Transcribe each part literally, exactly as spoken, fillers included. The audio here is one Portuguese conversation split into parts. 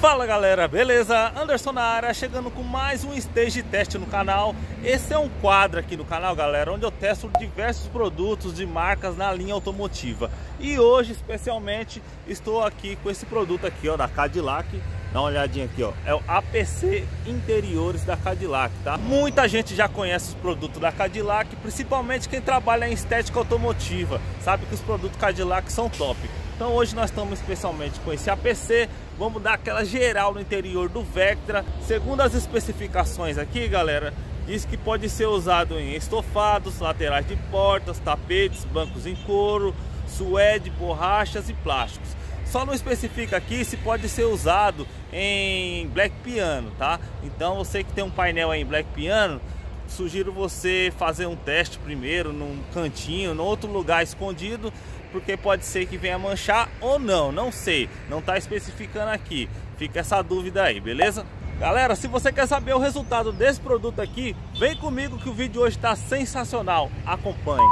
Fala galera, beleza? Anderson na área, chegando com mais um Stage Test no canal. Esse é um quadro aqui no canal, galera, onde eu testo diversos produtos de marcas na linha automotiva. E hoje, especialmente, estou aqui com esse produto aqui, ó, da Cadillac. Dá uma olhadinha aqui, ó, é o A P C Interiores da Cadillac, tá? Muita gente já conhece os produtos da Cadillac, principalmente quem trabalha em estética automotiva, sabe que os produtos Cadillac são top. Então hoje nós estamos especialmente com esse A P C, vamos dar aquela geral no interior do Vectra. Segundo as especificações aqui, galera, diz que pode ser usado em estofados, laterais de portas, tapetes, bancos em couro, suede, borrachas e plásticos. Só não especifica aqui se pode ser usado em Black Piano, tá? Então você que tem um painel aí em Black Piano, sugiro você fazer um teste primeiro num cantinho, num outro lugar escondido, porque pode ser que venha manchar ou não, não sei, não tá especificando aqui, fica essa dúvida aí, beleza? Galera, se você quer saber o resultado desse produto aqui, vem comigo que o vídeo hoje tá sensacional, acompanhe.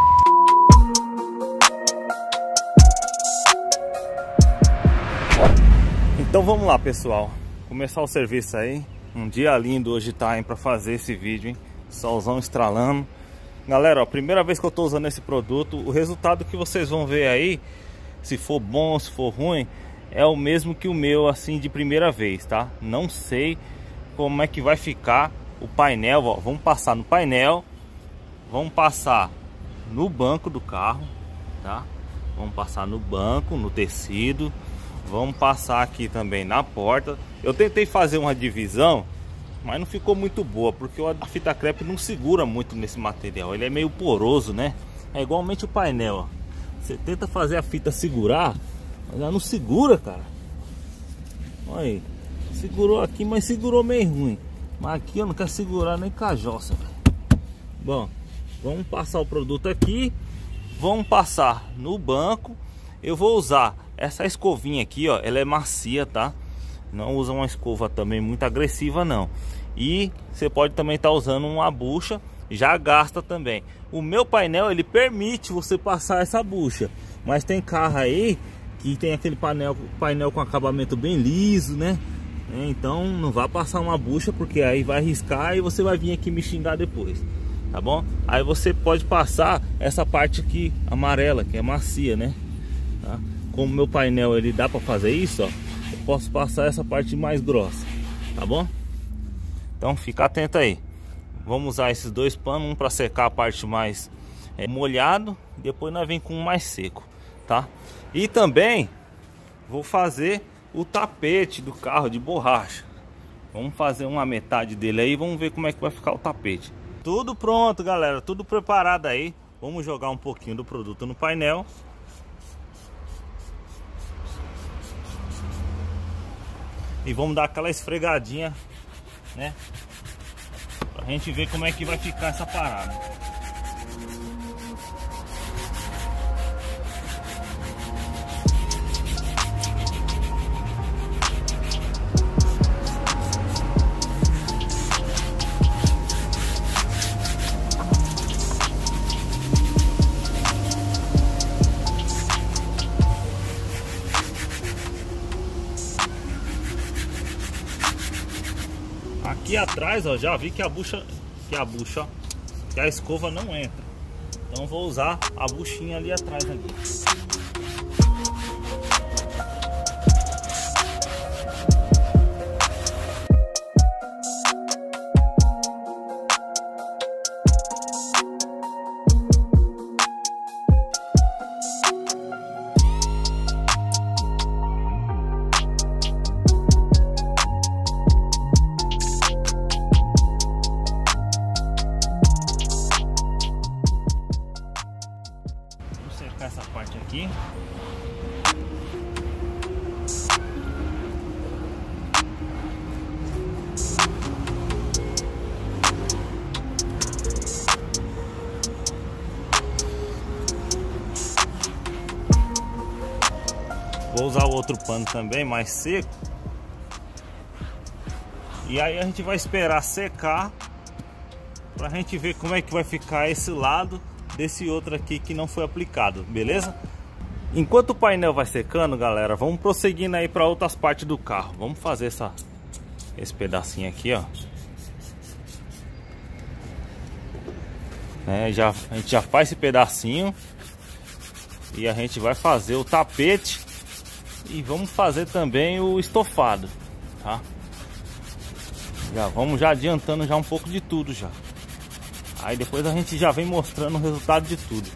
Então vamos lá, pessoal, começar o serviço aí. Um dia lindo hoje tá, hein, pra fazer esse vídeo, hein? Solzão estralando. Galera, ó, primeira vez que eu tô usando esse produto, o resultado que vocês vão ver aí, se for bom, se for ruim, é o mesmo que o meu, assim, de primeira vez, tá? Não sei como é que vai ficar o painel, ó. Vamos passar no painel, vamos passar no banco do carro, tá? Vamos passar no banco, no tecido, vamos passar aqui também na porta. Eu tentei fazer uma divisão, mas não ficou muito boa, porque a fita crepe não segura muito nesse material. Ele é meio poroso, né? É igualmente o painel, ó. Você tenta fazer a fita segurar, mas ela não segura, cara. Olha aí. Segurou aqui, mas segurou meio ruim. Mas aqui eu não quero segurar nem com a jossa, velho. Bom, vamos passar o produto aqui. Vamos passar no banco. Eu vou usar essa escovinha aqui, ó. Ela é macia, tá? Não usa uma escova também muito agressiva, não. E você pode também estar usando uma bucha, já gasta também. O meu painel, ele permite você passar essa bucha, mas tem carro aí que tem aquele painel, painel com acabamento bem liso, né? Então não vá passar uma bucha, porque aí vai riscar e você vai vir aqui me xingar depois, tá bom? Aí você pode passar essa parte aqui amarela, que é macia, né? Tá? Como meu painel ele dá para fazer isso, ó, eu posso passar essa parte mais grossa, tá bom? Então fica atento aí. Vamos usar esses dois panos, um para secar a parte mais é, molhado, e depois nós vem com um mais seco, tá? E também vou fazer o tapete do carro de borracha. Vamos fazer uma metade dele aí, vamos ver como é que vai ficar o tapete. Tudo pronto, galera, tudo preparado aí. Vamos jogar um pouquinho do produto no painel. E vamos dar aquela esfregadinha, né? Pra gente ver como é que vai ficar essa parada. Aqui atrás, ó, já vi que a bucha, que a bucha, ó, que a escova não entra. Então vou usar a buchinha ali atrás ali. Essa parte aqui. Vou usar o outro pano também, mais seco. E aí a gente vai esperar secar pra gente ver como é que vai ficar esse lado desse outro aqui que não foi aplicado, beleza? Enquanto o painel vai secando, galera, vamos prosseguindo aí para outras partes do carro. Vamos fazer essa, esse pedacinho aqui, ó. É, já, a gente já faz esse pedacinho. E a gente vai fazer o tapete. E vamos fazer também o estofado, tá? Já vamos já adiantando já um pouco de tudo já. Aí depois a gente já vem mostrando o resultado de tudo.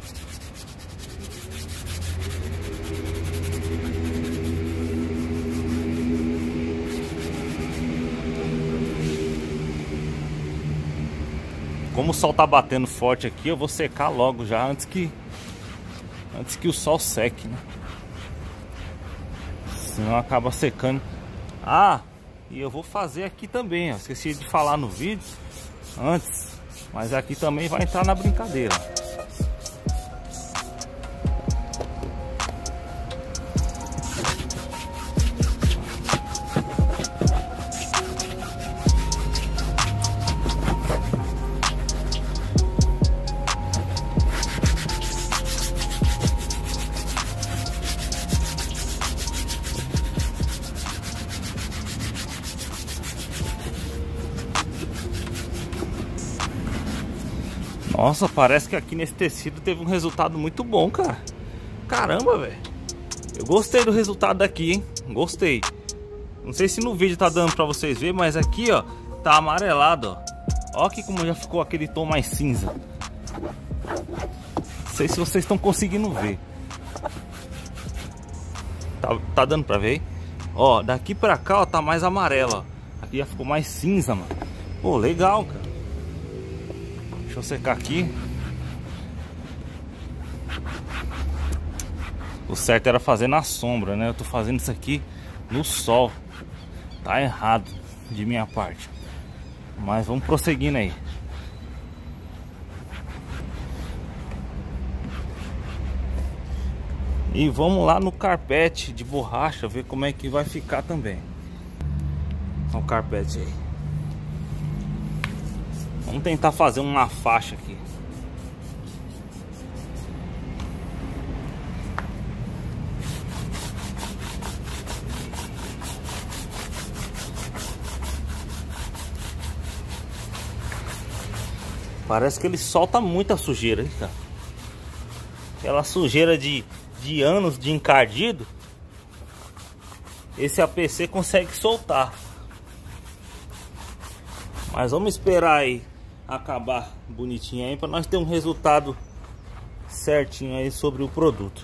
Como o sol tá batendo forte aqui, eu vou secar logo já antes que antes que o sol seque, né? Senão acaba secando. Ah, e eu vou fazer aqui também, ó. Esqueci de falar no vídeo antes, mas aqui também vai entrar na brincadeira. Nossa, parece que aqui nesse tecido teve um resultado muito bom, cara. Caramba, velho. Eu gostei do resultado daqui, hein? Gostei. Não sei se no vídeo tá dando pra vocês verem, mas aqui, ó, tá amarelado, ó. Ó aqui como já ficou aquele tom mais cinza. Não sei se vocês estão conseguindo ver. Tá, tá dando pra ver? Ó, daqui pra cá, ó, tá mais amarelo, ó. Aqui já ficou mais cinza, mano. Pô, legal, cara. Deixa eu secar aqui. O certo era fazer na sombra, né? Eu tô fazendo isso aqui no sol. Tá errado de minha parte. Mas vamos prosseguindo aí. E vamos lá no carpete de borracha, ver como é que vai ficar também. Olha o carpete aí. Vamos tentar fazer uma faixa aqui. Parece que ele solta muita sujeira, hein, cara? Aquela sujeira de, de anos de encardido, esse A P C consegue soltar. Mas vamos esperar aí acabar bonitinho aí para nós ter um resultado certinho aí sobre o produto.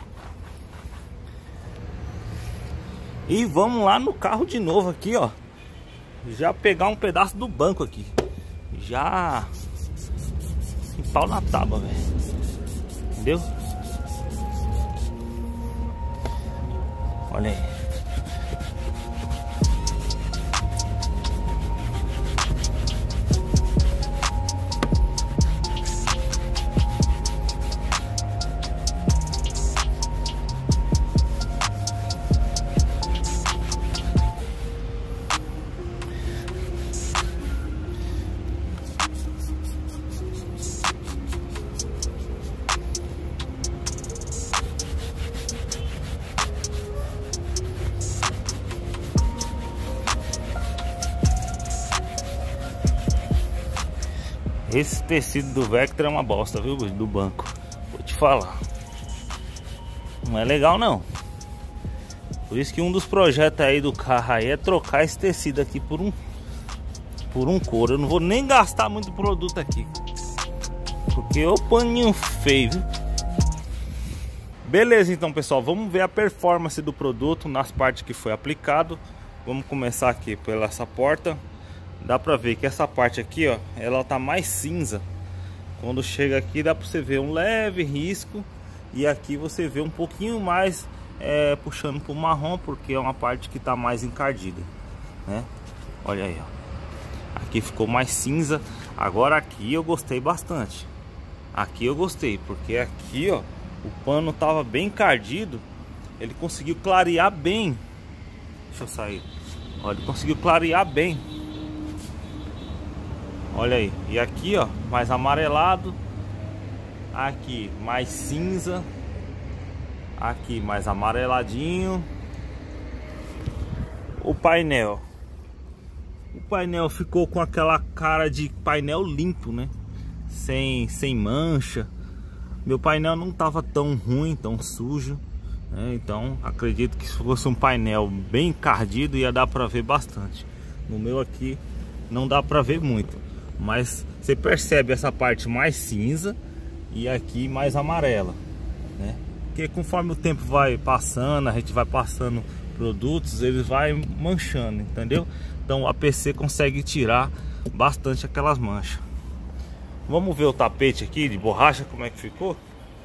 E vamos lá no carro de novo aqui, ó. Já pegar um pedaço do banco aqui. Já em pau na tábua, velho. Entendeu? Olha aí. Esse tecido do Vectra é uma bosta, viu, do banco. Vou te falar. Não é legal, não. Por isso que um dos projetos aí do carro aí é trocar esse tecido aqui por um por um couro. Eu não vou nem gastar muito produto aqui, porque é o paninho feio, viu? Beleza, então, pessoal, vamos ver a performance do produto nas partes que foi aplicado. Vamos começar aqui pela essa porta. Dá pra ver que essa parte aqui, ó, ela tá mais cinza. Quando chega aqui dá pra você ver um leve risco. E aqui você vê um pouquinho mais é, puxando pro marrom, porque é uma parte que tá mais encardida, né? Olha aí, ó. Aqui ficou mais cinza. Agora aqui eu gostei bastante. Aqui eu gostei, porque aqui, ó, o pano tava bem encardido. Ele conseguiu clarear bem. Deixa eu sair. Ó, ele conseguiu clarear bem. Olha aí, e aqui, ó, mais amarelado. Aqui mais cinza. Aqui mais amareladinho. O painel. O painel ficou com aquela cara de painel limpo, né? Sem, sem mancha. Meu painel não estava tão ruim, tão sujo, né? Então acredito que se fosse um painel bem encardido ia dar para ver bastante. No meu aqui não dá para ver muito, mas você percebe essa parte mais cinza e aqui mais amarela, né? Porque conforme o tempo vai passando, a gente vai passando produtos, ele vai manchando, entendeu? Então o A P C consegue tirar bastante aquelas manchas. Vamos ver o tapete aqui de borracha, como é que ficou.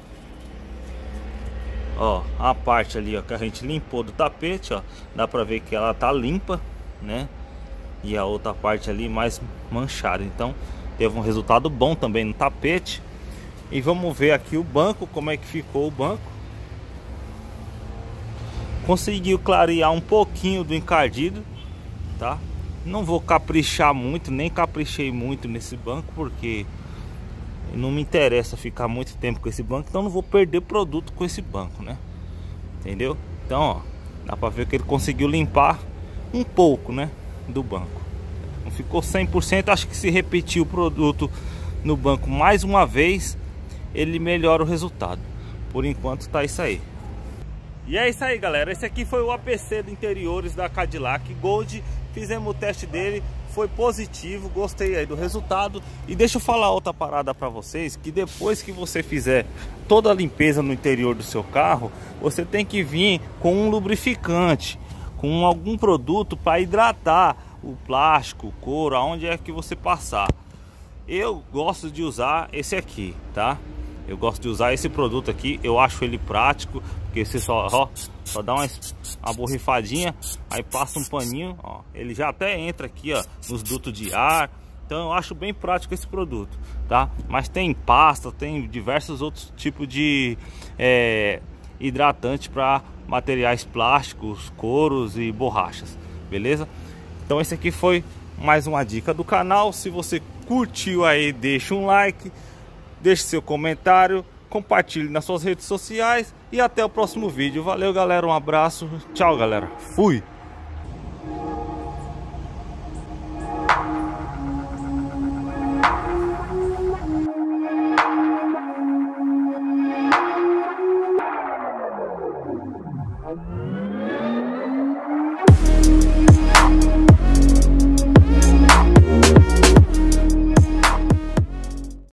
Ó, a parte ali, ó, que a gente limpou do tapete, ó, dá pra ver que ela tá limpa, né? E a outra parte ali mais manchada. Então teve um resultado bom também no tapete. E vamos ver aqui o banco, como é que ficou o banco. Conseguiu clarear um pouquinho do encardido, tá? Não vou caprichar muito, nem caprichei muito nesse banco, porque não me interessa ficar muito tempo com esse banco, então não vou perder produto com esse banco, né? Entendeu? Então, ó, dá pra ver que ele conseguiu limpar um pouco, né, do banco. Não ficou cem por cento, acho que se repetir o produto no banco mais uma vez, ele melhora o resultado. Por enquanto tá isso aí. E é isso aí, galera, esse aqui foi o A P C de interiores da Cadillac Gold. Fizemos o teste dele, foi positivo, gostei aí do resultado. E deixa eu falar outra parada para vocês, que depois que você fizer toda a limpeza no interior do seu carro, você tem que vir com um lubrificante, com algum produto para hidratar o plástico, o couro, aonde é que você passar. Eu gosto de usar esse aqui, tá? Eu gosto de usar esse produto aqui, eu acho ele prático, porque você só, ó, só dá uma, uma borrifadinha, aí passa um paninho, ó, ele já até entra aqui, ó, nos dutos de ar. Então eu acho bem prático esse produto, tá? Mas tem pasta, tem diversos outros tipos de é, hidratante para materiais plásticos, couros e borrachas, beleza? Então esse aqui foi mais uma dica do canal. Se você curtiu aí, deixa um like, deixe seu comentário, compartilhe nas suas redes sociais e até o próximo vídeo. Valeu, galera, um abraço, tchau, galera, fui!